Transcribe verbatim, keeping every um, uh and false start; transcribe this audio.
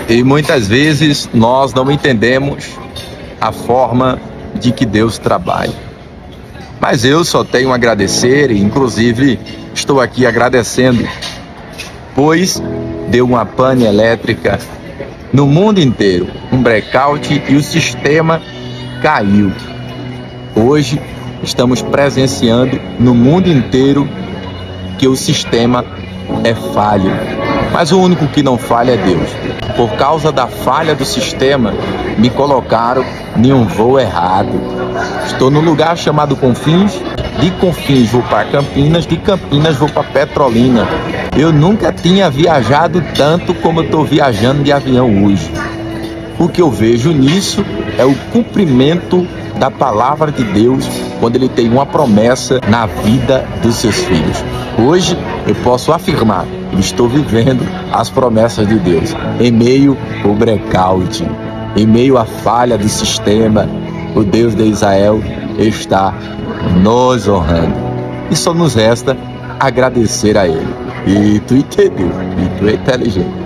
E muitas vezes nós não entendemos a forma de que Deus trabalha. Mas eu só tenho a agradecer e, inclusive, estou aqui agradecendo, pois deu uma pane elétrica no mundo inteiro, um blackout, e o sistema caiu. Hoje estamos presenciando no mundo inteiro que o sistema é falho. Mas o único que não falha é Deus. Por causa da falha do sistema, me colocaram em um voo errado. Estou num lugar chamado Confins. De Confins vou para Campinas, de Campinas vou para Petrolina. Eu nunca tinha viajado tanto como eu estou viajando de avião hoje. O que eu vejo nisso é o cumprimento da palavra de Deus quando Ele tem uma promessa na vida dos seus filhos. Hoje eu posso afirmar que estou vivendo as promessas de Deus em meio ao blackout, em meio à falha do sistema. O Deus de Israel está nos honrando e só nos resta agradecer a Ele. E tu entendeu, e tu é inteligente.